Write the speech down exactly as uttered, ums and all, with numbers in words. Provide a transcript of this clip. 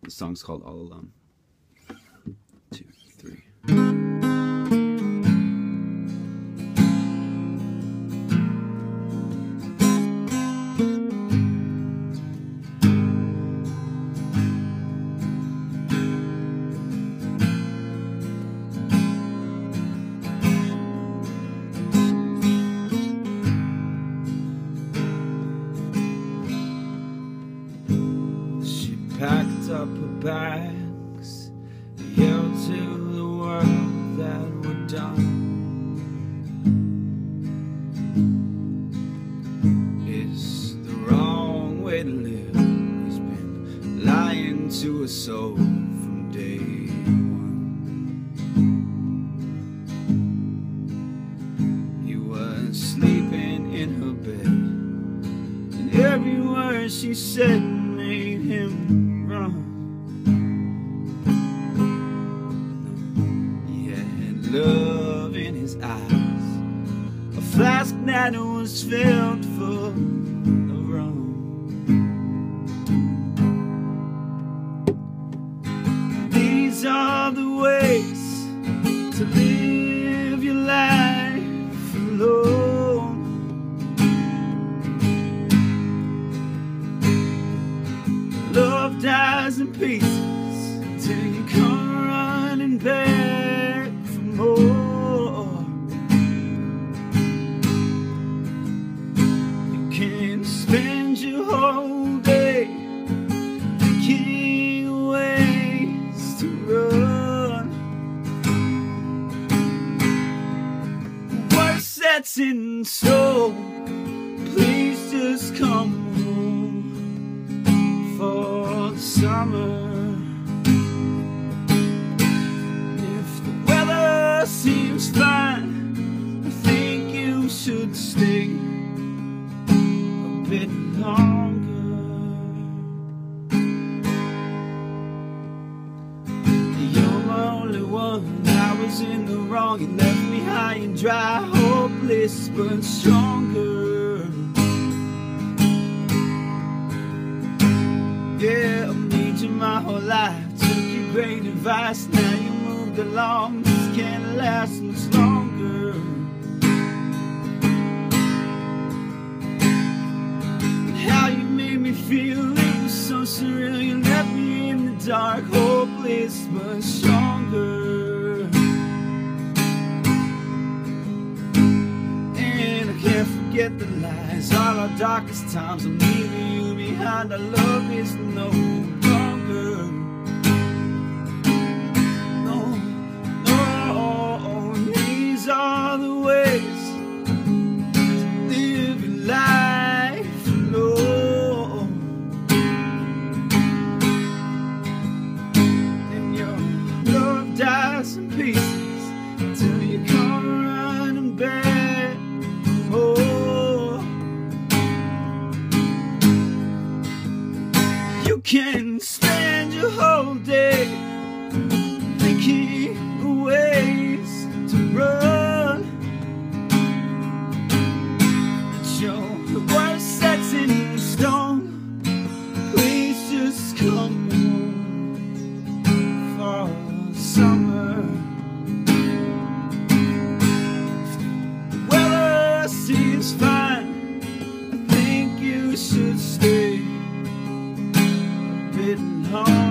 The song's called All Alone. Two, three. Packed up her bags, yelled to the world that we're done. It's the wrong way to live. He's been lying to her soul from day one. He was sleeping in her bed, and every word she said made him run. He had love in his eyes, a flask that was filled full of rum. These are the ways to live your life alone. Love dies in pieces till you come running back for more. You can spend your whole day thinking of ways to run. Worst that's in store, please just come home for the summer. If the weather seems fine, I think you should stay a bit longer. You're my only one, I was in the wrong. You left me high and dry, hopeless but stronger. Yeah, I've needed you my whole life. Took your great advice, now you moved along. This can't last much longer. And how you made me feel, it was so surreal. You left me in the dark, hopeless but stronger. And I can't forget the lies, all our darkest times. I'm leaving you behind, our love is no longer. No, no, these are the ways to live your life alone. And your love dies in pieces till you come running back for more. You can spend your whole day thinking of ways to run. It's your the worst that's in stone. Please just come home for the summer. If the weather seems fine, I think you should stay a bit longer.